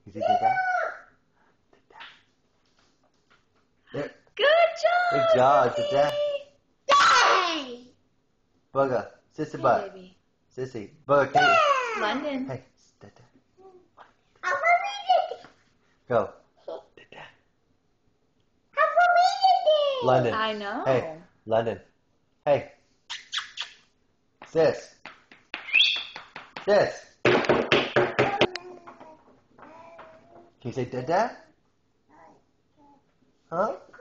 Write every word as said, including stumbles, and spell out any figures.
You see Dada? There. Good job. Good job, baby. Dada. Day. Bugger. Sissy Hey, butt. baby. Sissy. Bugger. Hey. London. Hey. Dada. I'm reading it. Go. Dada. I'm reading it. London. I know. Hey. London. Hey. Sis. Sis. Can you say Dada? Huh?